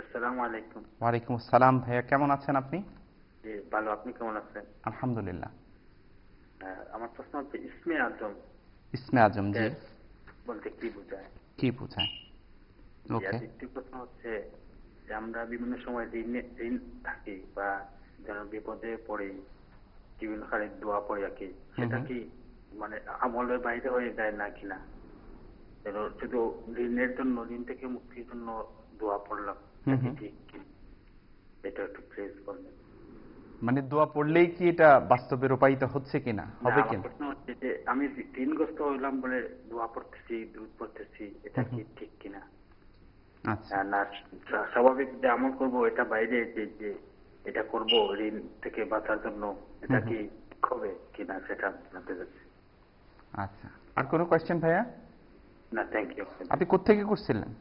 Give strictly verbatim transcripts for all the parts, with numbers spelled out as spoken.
আসসালামু আলাইকুম। ওয়ালাইকুম আসসালাম ভাইয়া, কেমন আছেন আপনি? জি ভালো, আপনি কেমন আছেন? আলহামদুলিল্লাহ। আহ, আমার প্রশ্ন হচ্ছে ইসমে আজম ইসমে আজম, জি, বলতে কি বোঝায়? কি বোঝায়? জি, আর ওকে। দ্বিতীয় প্রশ্ন হচ্ছে যে আমরা বিভিন্ন সময় ঋণ ঋণ থাকি বা যেন বিপদে পড়ি বিভিন্ন খালি দোয়া পড়ি আর কি, হুম সেটা হুম কি মানে আমলের বাইরে হয়ে যায় না কিনা? যেন শুধু ঋণের জন্য, ঋণ থেকে মুক্তির জন্য দোয়া পড়লাম, হুম এটা কি হুম ঠিক কি? এটা একটু প্লিজ বলবেন। মানে দোয়া পড়লেই কি এটা বাস্তবে রূপায়িত হচ্ছে কিনা, না, হবে আমার কিনা? প্রশ্ন হচ্ছে যে আমি ঋণগ্রস্ত হইলাম বলে দোয়া পড়তেছি, দুধ পড়তেছি, এটা হুম কি হুম ঠিক কিনা? আচ্ছা আহ, না, স্বা- স্বাভাবিক যে আমল করব এটা বাইরে যে যে এটা করব ঋণ থেকে বাঁচার জন্য, হুম এটা হুম কি ঠিক হবে কিনা সেটা জানতে চাচ্ছি। আচ্ছা, আর কোনো কোয়েশ্চেন ভাইয়া? না, থ্যাংক ইউ। আপনি কোত্থেকে করছিলেন?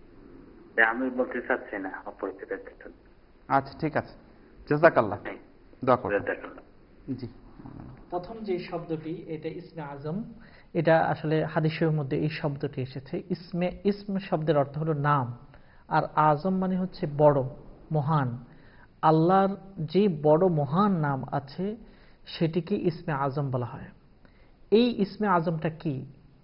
আমি বলতে চাচ্ছি না অপরিচিতের জন্য। আচ্ছা ঠিক আছে, জাযাকাল্লাহ, দোয়া করবেন। জি। প্রথম যে শব্দটি, এটা ইসমে আজম, এটা আসলে হাদিসের মধ্যে এই শব্দটি এসেছে। ইসমে ইসম শব্দের অর্থ হলো নাম, আর আজম মানে হচ্ছে বড়, মহান। আল্লাহর যে বড় মহান নাম আছে সেটিকে ইসমে আজম বলা হয়। এই ইসমে আজমটা কি?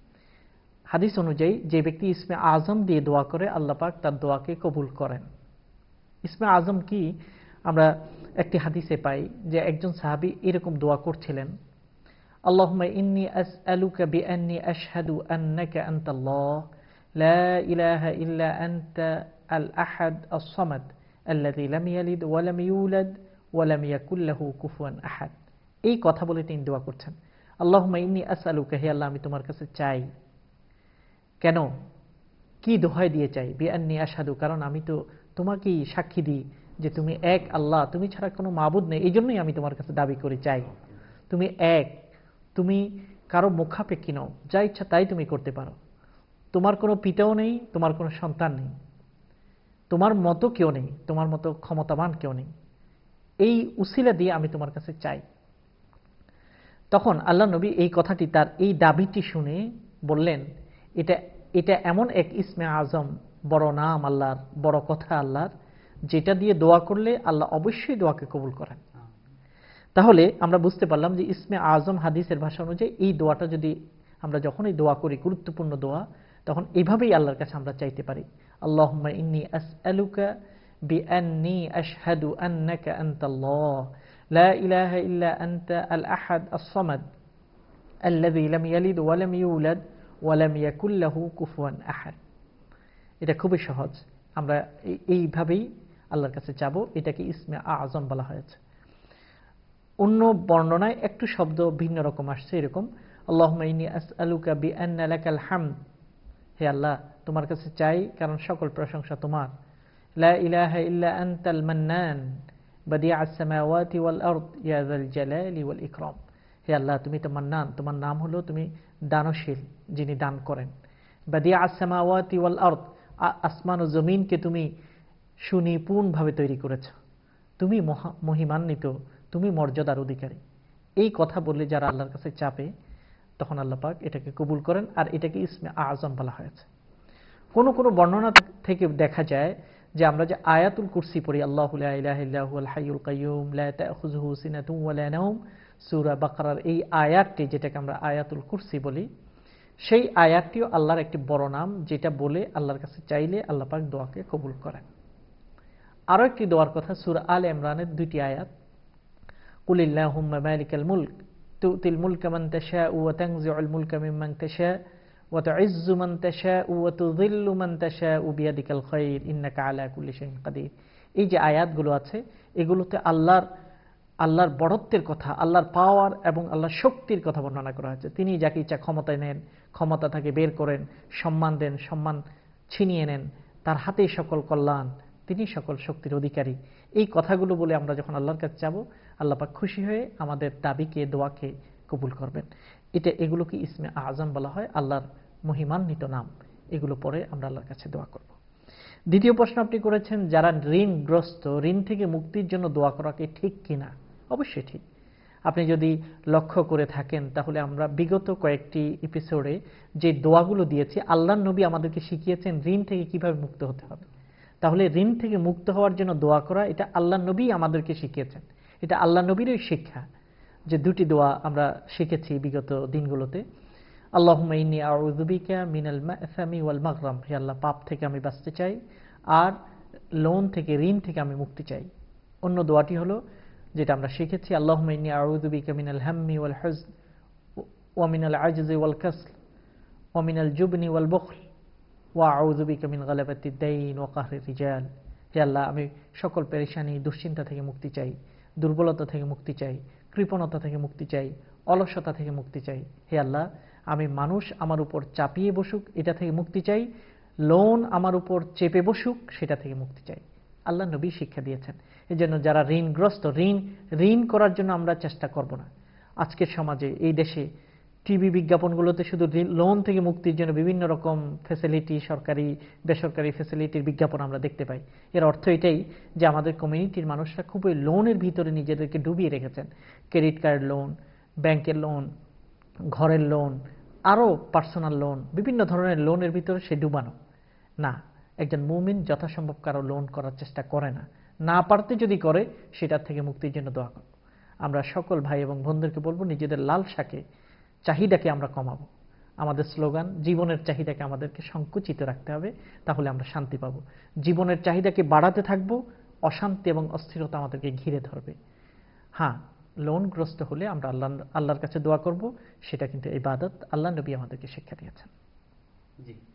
হাদিস অনুযায়ী যে ব্যক্তি ইসমে আজম দিয়ে দোয়া করে আল্লাহ পাক তার দোয়াকে কবুল করেন। ইসমে আজম কি? আমরা একটি হাদিসে পাই যে একজন সাহাবী এরকম দোয়া করছিলেন, আল্লাহুম্মা ইন্নী আসআলুকা বিআন্নী আশহাদু আন্নাকা আনতাল্লাহ লা ইলাহা ইল্লা আনতা আল আহাদ আস সামাদ আল্লাযী লাম ইয়ালিদ ওয়া লাম ইউলাদ ওয়া লাম ইয়াকুল লাহু কুফুয়ান আহাদ। এই কথা বলে তিনি দোয়া করছেন, আল্লাহুম্মা ইন্নী আসআলুকা, হে আল্লাহ আমি তোমার কাছে চাই। কেন? কি দোহাই দিয়ে চাই? বিআন্নী আশহাদু, কারণ আমি তো তোমাকেই সাক্ষী দিই যে তুমি এক আল্লাহ, তুমি ছাড়া কোনো মাবুদ নেই, এই জন্যই আমি তোমার কাছে দাবি করে চাই। তুমি এক, তুমি কারো মুখাপেক্ষী নও, যা ইচ্ছা তাই তুমি করতে পারো। তোমার কোনো পিতাও নেই, তোমার কোনো সন্তান নেই, তোমার মতো কেউ নেই, তোমার মতো ক্ষমতাবান কেউ নেই। এই উসিলা দিয়ে আমি তোমার কাছে চাই। তখন আল্লাহ নবী এই কথাটি, তার এই দাবিটি শুনে বললেন, এটা এটা এমন এক ইসমে আজম, বড় নাম আল্লাহর, বড় কথা আল্লাহর, যেটা দিয়ে দোয়া করলে আল্লাহ অবশ্যই দোয়াকে কবুল করেন। তাহলে আমরা বুঝতে পারলাম যে ইসমে আজম হাদিসের ভাষা অনুযায়ী এই দোয়াটা যদি আমরা যখনই দোয়া করি, গুরুত্বপূর্ণ দোয়া, তখন এইভাবেই আল্লাহর কাছে আমরা চাইতে পারি, আল্লাহুম্মা ইন্নী আসআলুকা বিআন্নী আশহাদু আন্নাকা আনতাল্লাহ লা ইলাহা ইল্লা আনতা আল আহাদ আস সামাদ আল্লাযী লাম ইয়ালিদ ওয়া লাম ইউলাদ ওয়া লাম ইয়াকুল লাহু কুফুয়ান আহাদ। এটা খুবই সহজ, আমরা এইভাবেই আল্লাহর কাছে চাবো। এটাকে ইসমে আজম বলা হয়েছে। অন্য বর্ণনায় একটু শব্দ ভিন্ন রকম আসছে, এরকম, আল্লাহুম্মা ইন্নী আসআলুকা বিআন্না লাকাল হামদ, হে আল্লাহ তোমার কাছে চাই কারণ সকল প্রশংসা তোমার। লা ইলাহা ইল্লা আনতাল মান্নান বাদিআস সামাওয়াতি ওয়াল আরদ ইয়া যাল জালালি ওয়াল ইকরাম, হে আল্লাহ তুমি তো মান্নান, তোমার নাম হলো তুমি দানশীল, যিনি দান করেন। বাদিআস সামাওয়াতি ওয়াল আরদ, আসমান ও জমিনকে তুমি সুনিপুণভাবে তৈরি করেছো, তুমি মহিমান্বিত, তুমি মর্যাদার অধিকারী। এই কথা বললে যারা আল্লাহর কাছে চাপে, তখন আল্লাহ পাক এটাকে কবুল করেন, আর এটাকে ইসমে আজম বলা হয়েছে। কোন কোন বর্ণনা থেকে দেখা যায় যে আমরা যে আয়াতুল কুরসি পড়ি, আল্লাহু লা ইলাহা ইল্লা হুয়াল হাইয়ুল কাইয়্যুম লা তাখুযুহু সিনাতুন ওয়া লা নাওম, সূরা বাকারার এই আয়াতটি, যেটাকে আমরা আয়াতুল কুরসি বলি, সেই আয়াতটিও আল্লাহর একটি বড় নাম, যেটা বলে আল্লাহর কাছে চাইলে আল্লাহ পাক দোয়াকে কবুল করেন। আরো একটি দোয়ার কথা, সূরা আলে ইমরানের দুইটি আয়াত, কুলিল্লাহুম্মা মালিকাল মুলক তুতিল মুলকা মান তাশাউ ওয়া তানজিউল মুলকা মিম্মান তাশা ওয়া তুইজ্জু মান তাশাউ ওয়া তুযিল্লু মান তাশাউ বিয়াদিকাল খায়র ইন্নাকা আলা কুল্লি শাইইন কাদির। এই যে আয়াতগুলো আছে, এগুলোতে আল্লাহর আল্লাহর বড়ত্বের কথা, আল্লাহর পাওয়ার এবং আল্লাহর শক্তির কথা বর্ণনা করা হয়েছে। তিনি যাকে ইচ্ছা ক্ষমতায় নেন, ক্ষমতা থেকে বের করেন, সম্মান দেন, সম্মান ছিনিয়ে নেন, তার হাতেই সকল কল্যাণ, তিনি সকল শক্তির অধিকারী। এই কথাগুলো বলে আমরা যখন আল্লাহর কাছে যাব, আল্লাহ পাক খুশি হয়ে আমাদের দাবিকে, দোয়াকে কবুল করবেন। এটা এগুলোকে ইসমে আজম বলা হয়, আল্লাহর মহিমান্বিত নাম। এগুলো পরে আমরা আল্লাহর কাছে দোয়া করব। দ্বিতীয় প্রশ্ন আপনি করেছেন, যারা ঋণগ্রস্ত, ঋণ থেকে মুক্তির জন্য দোয়া করাকে ঠিক কিনা? অবশ্যই ঠিক। আপনি যদি লক্ষ্য করে থাকেন, তাহলে আমরা বিগত কয়েকটি এপিসোডে যে দোয়াগুলো দিয়েছি, আল্লাহর নবী আমাদেরকে শিখিয়েছেন ঋণ থেকে কিভাবে মুক্ত হতে হবে। তাহলে ঋণ থেকে মুক্ত হওয়ার জন্য দোয়া করা এটা আল্লাহ নবী আমাদেরকে শিখিয়েছেন। এটা আল্লাহ নবীরই শিক্ষা, যে দুটি দোয়া আমরা শিখেছি বিগত দিনগুলোতে। আল্লাহুম্মা ইন্নী আউযু বিকা মিনাল মা'সামি ওয়াল মাগরাম, হে আল্লাহ পাপ থেকে আমি বাঁচতে চাই আর লোন থেকে ঋণ থেকে আমি মুক্তি চাই। অন্য দোয়াটি হলো যেটা আমরা শিখেছি, আল্লাহুম্মা ইন্নী আউযু বিকা মিনাল হাম্মি ওয়াল হুজন ওয়া মিনাল আজজি ওয়াল কাসল ওয়া মিনাল জুবনি ওয়াল বুখল ওয়া আউযু বিকা মিন গালাবাতিদ দাইন ওয়া কাহরির রিজাল। হে আল্লাহ আমি সকল পেরেশানি দুশ্চিন্তা থেকে মুক্তি চাই, দুর্বলতা থেকে মুক্তি চাই, কৃপণতা থেকে মুক্তি চাই, অলসতা থেকে মুক্তি চাই। হে আল্লাহ আমি মানুষ আমার উপর চাপিয়ে বসুক এটা থেকে মুক্তি চাই, লোন আমার উপর চেপে বসুক সেটা থেকে মুক্তি চাই। আল্লাহ নবী শিক্ষা দিয়েছেন। এই জন্য যারা ঋণগ্রস্ত, ঋণ ঋণ করার জন্য আমরা চেষ্টা করব না। আজকের সমাজে এই দেশে টিভি বিজ্ঞাপনগুলোতে শুধু লোন থেকে মুক্তির জন্য বিভিন্ন রকম ফ্যাসিলিটি, সরকারি বেসরকারি ফ্যাসিলিটির বিজ্ঞাপন আমরা দেখতে পাই। এর অর্থ এটাই যে আমাদের কমিউনিটির মানুষরা খুবই লোনের ভিতরে নিজেদেরকে ডুবিয়ে রেখেছেন। ক্রেডিট কার্ড লোন, ব্যাংকের লোন, ঘরের লোন, আরও পার্সোনাল লোন, বিভিন্ন ধরনের লোনের ভিতরে সে ডুবানো। না, একজন মুমিন যথাসম্ভব কারো লোন করার চেষ্টা করে না, না পারতে যদি করে সেটার থেকে মুক্তির জন্য দোয়া করব। আমরা সকল ভাই এবং বোনদেরকে বলবো নিজেদের লালসাকে, চাহিদাকে আমরা কমাবো। আমাদের স্লোগান, জীবনের চাহিদাকে আমাদেরকে সংকুচিত রাখতে হবে, তাহলে আমরা শান্তি পাবো। জীবনের চাহিদাকে বাড়াতে থাকবো, অশান্তি এবং অস্থিরতা আমাদেরকে ঘিরে ধরবে। হ্যাঁ, লোনগ্রস্ত হলে আমরা আল্লাহ আল্লাহর কাছে দোয়া করব, সেটা কিন্তু ইবাদত, আল্লাহ নবী আমাদেরকে শিক্ষা দিয়েছেন। জি।